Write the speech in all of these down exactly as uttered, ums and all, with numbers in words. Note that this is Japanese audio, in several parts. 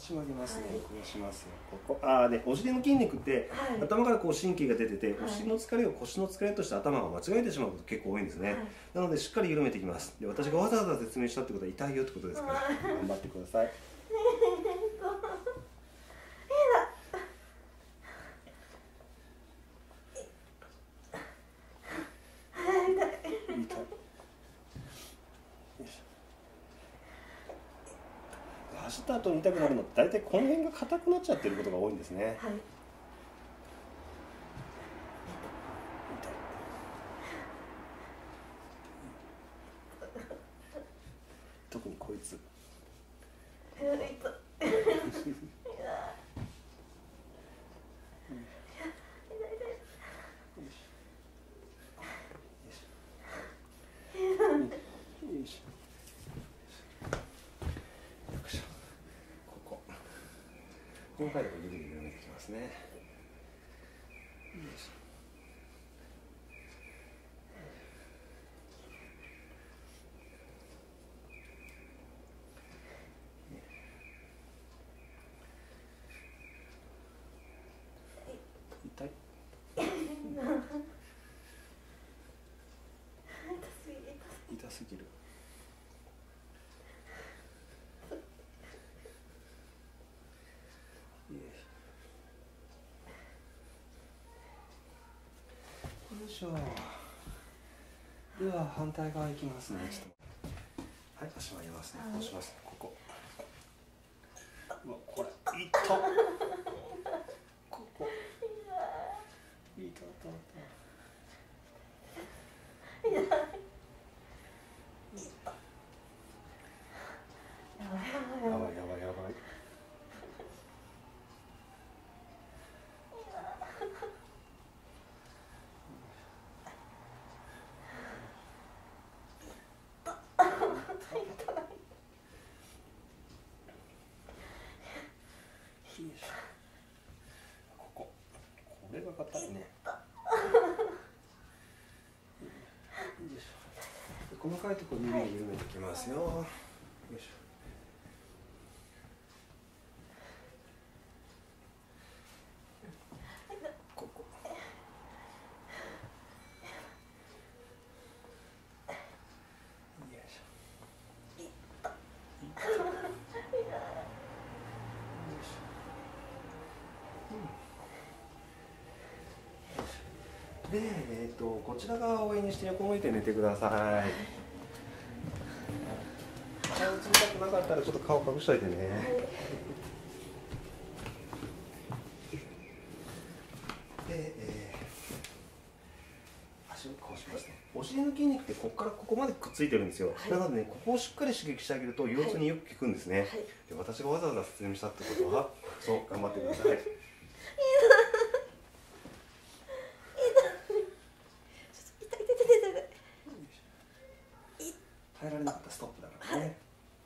足曲げますね、こうしますよ。ここああね、お尻の筋肉って、はい、頭からこう神経が出てて、はい、お尻の疲れを腰の疲れとして頭が間違えてしまうこと結構多いんですね、はい、なのでしっかり緩めていきます。で、私がわざわざ説明したってことは痛いよってことですから、はい、頑張ってください。走った後に痛くなるのって大体この辺が硬くなっちゃってることが多いんですね。はい、特にこいつ。この回でもゆるゆる緩めていきますね。よいしょ。痛い。痛すぎる。よいしょ。では反対側行きますね。ちょっと。はい、足曲げますね。こうします。ここ。うわ、これ、いった。ここ。いたたた。やばいやばいやばいやばい。ここ、これが硬いね。細かいところに緩めていきますよ。よいしょ。ここ。よいしょ。で、えーと、こちら側を上にして横向いて寝てください。顔映りたくなかったらちょっと顔隠しといてね。で、えー、足をこうしますね。お尻の筋肉ってここからここまでくっついてるんですよ。はい、なのでね、ここをしっかり刺激してあげると腰痛によく効くんですね。はい、で、私がわざわざ説明したってことは、そう、頑張ってください。耐えられなかったらストップだからね。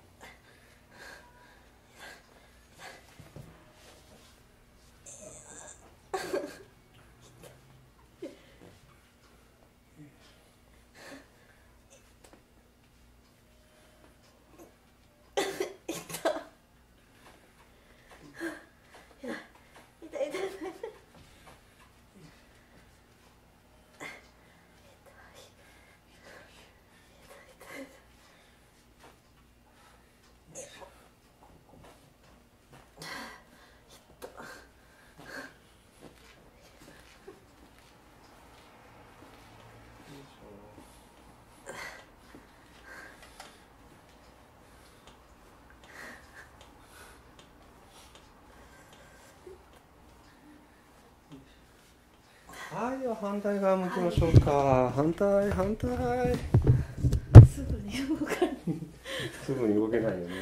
はい、では反対側向きましょうか。はい、反対、反対。 すぐに動かない。 すぐに動けないよね。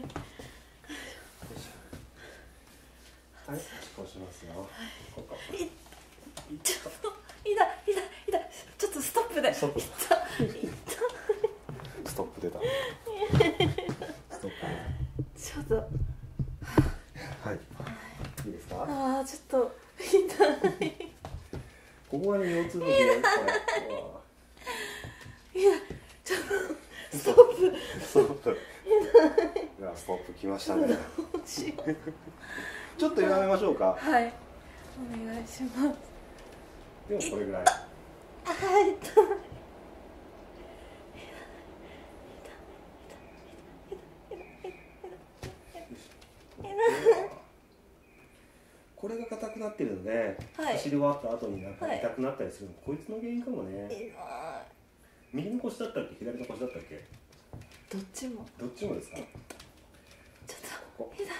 はい、こうしますよ。ここ。 ちょっと、いだ、いだ、いだ、ちょっとストップで。 ストップ。ストップ出た。ストップ。 ちょっと。 はい。いいですか。 ああ、ちょっと痛い。 ここがね、腰痛の原因。これ。 いや、ちょっとストップ。 ストップ。 ではストップきましたね。 どうしよう。 ちょっと弱めましょうか。 はい、お願いします。 でもこれぐらい。 はい。 これが硬くなってるので、 はい、 走り終わった後になんか痛くなったりするの、はい、こいつの原因かもね。右の腰だったっけ、左の腰だったっけ。 どっちも。 どっちもですか。ちょっとここ。痛い。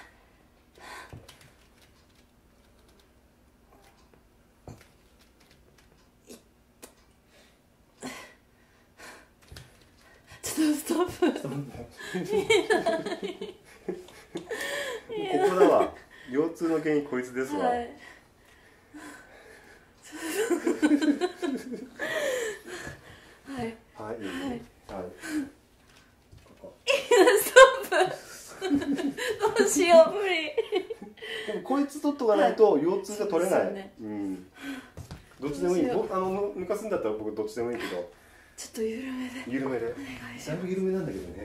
ちょっとストップ。 ここだわ。腰痛の原因こいつですわ。はい。 はい。はい。 はい。ここ。 ストップ。どうしよう、無理。 でもこいつ取っとかないと腰痛が取れない。ね、うん。どっちでもいい。僕あの抜かすんだったら僕どっちでもいいけど。 ちょっと緩めで。 緩めで。 お願いします。 だいぶ緩めなんだけどね。はい。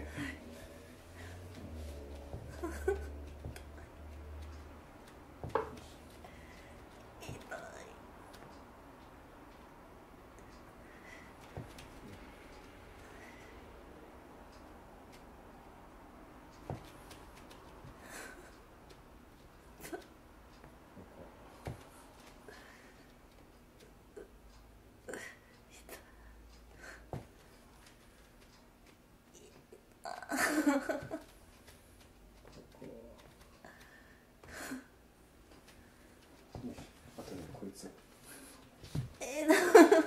あとね、こいつ。 えな。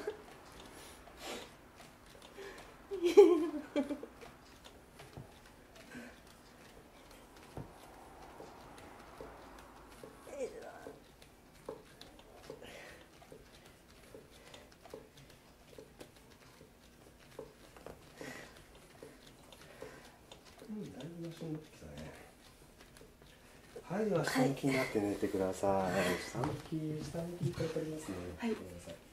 はい、では下向きになって寝てください。はい、下向き、下向きいっぱい取りますね。 はい。 ごめんなさい。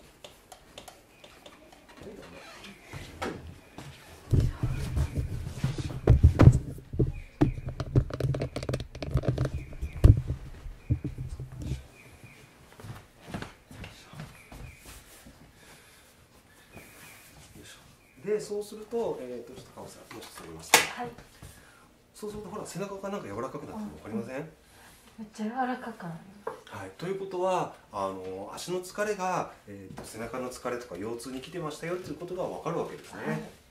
で、そうすると、えっと、ちょっと顔さ、もうちょっと下げますね。はい。そうすると、ほら、背中がなんか柔らかくなってるの分かりません？ めっちゃ柔らかくなる。 はい、ということはあの足の疲れが、えーと、背中の疲れとか腰痛に来てましたよっていうことが分かるわけですね。はい。